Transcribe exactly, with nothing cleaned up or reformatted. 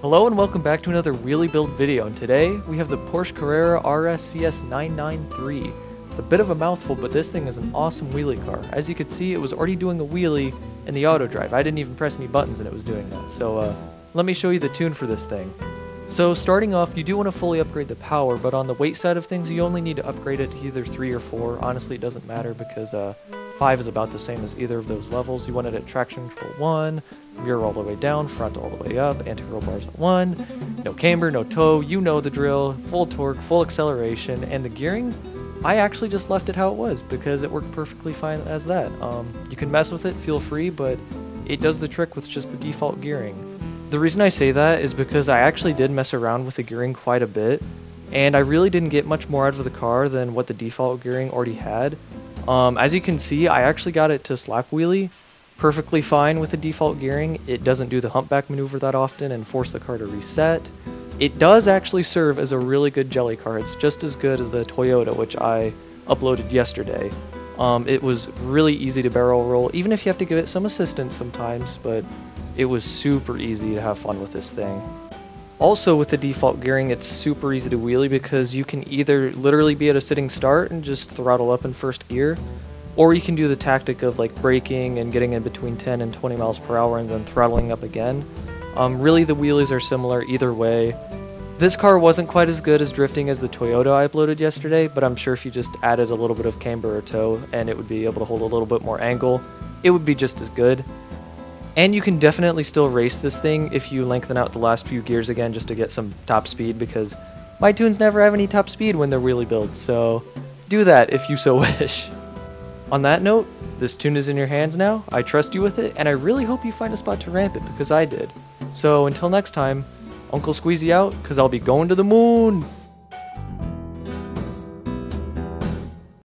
Hello and welcome back to another wheelie build video, and today we have the Porsche Carrera R S C S nine ninety-three. It's a bit of a mouthful, but this thing is an awesome wheelie car. As you can see, it was already doing a wheelie in the auto drive. I didn't even press any buttons and it was doing that. So uh, let me show you the tune for this thing. So starting off, you do want to fully upgrade the power, but on the weight side of things, you only need to upgrade it to either three or four. Honestly, it doesn't matter because uh, five is about the same as either of those levels. You want it at traction control one, mirror all the way down, front all the way up, anti-roll bars at one, no camber, no toe, you know the drill, full torque, full acceleration, and the gearing, I actually just left it how it was because it worked perfectly fine as that. Um, you can mess with it, feel free, but it does the trick with just the default gearing. The reason I say that is because I actually did mess around with the gearing quite a bit, and I really didn't get much more out of the car than what the default gearing already had. Um, as you can see, I actually got it to slap wheelie perfectly fine with the default gearing. It doesn't do the humpback maneuver that often and force the car to reset. It does actually serve as a really good jelly car. It's just as good as the Toyota, which I uploaded yesterday. Um, it was really easy to barrel roll, even if you have to give it some assistance sometimes, but it was super easy to have fun with this thing. Also, with the default gearing, it's super easy to wheelie because you can either literally be at a sitting start and just throttle up in first gear, or you can do the tactic of like braking and getting in between ten and twenty miles per hour and then throttling up again. Um, really, the wheelies are similar either way. This car wasn't quite as good as drifting as the Toyota I uploaded yesterday, but I'm sure if you just added a little bit of camber or toe and it would be able to hold a little bit more angle, it would be just as good. And you can definitely still race this thing if you lengthen out the last few gears again just to get some top speed, because my tunes never have any top speed when they're wheelie builds, so do that if you so wish. On that note, this tune is in your hands now, I trust you with it, and I really hope you find a spot to ramp it because I did. So until next time, Uncle Squeezy out, because I'll be going to the moon!